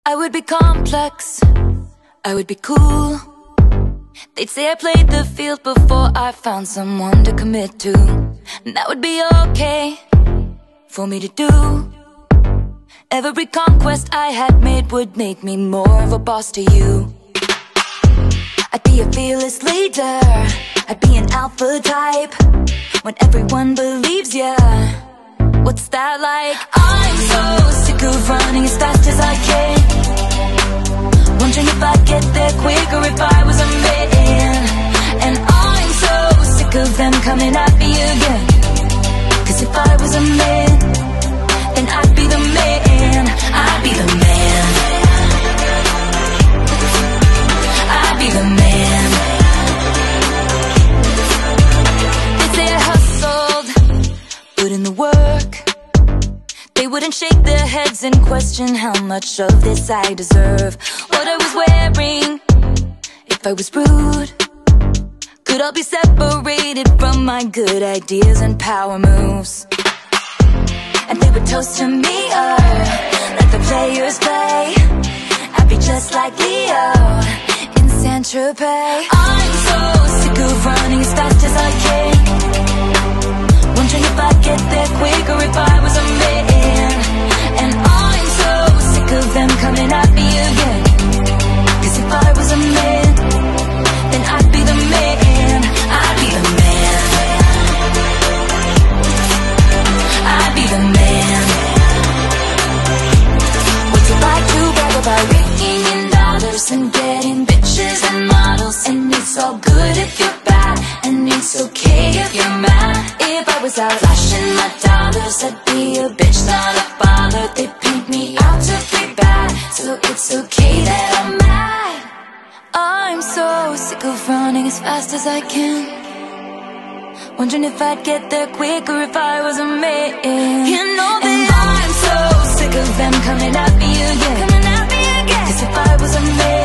I would be complex, I would be cool. They'd say I played the field before I found someone to commit to. And that would be okay for me to do. Every conquest I had made would make me more of a boss to you. I'd be a fearless leader, I'd be an alpha type. When everyone believes ya, what's that like? I'm so sick of running as fast as I can, wondering if I'd get there quicker if I was a man. And I'm so sick of them coming at me again, 'cause if I was a man, then I'd be the man. I'd be the man. I'd be the man. They'd say I hustled, put in the work. They wouldn't shake their heads and question how much of this I deserve. What I was wearing, if I was rude, could all be separated from my good ideas and power moves. And they would toast to me, let the players play. I'd be just like Leo in Saint-Tropez. I'm so sick of running as fast as I can, wondering if I'd get there quicker if I was a man. And I'm so sick of them coming at me again, 'cause if I was a man, then I'd be the man. I'd be the man. I'd be the man. What's it like to brag about raking in dollars and getting bitches and models? And it's all good if you're bad, and it's okay if you're mad. If I was out flashing my dollars, I'd be a bitch, not a bother. They paint me out to be bad, so it's okay that I'm mad. I'm so sick of running as fast as I can, wondering if I'd get there quicker if I was a man. You know that, and I'm so sick of them coming at me again, 'cause if I was a man,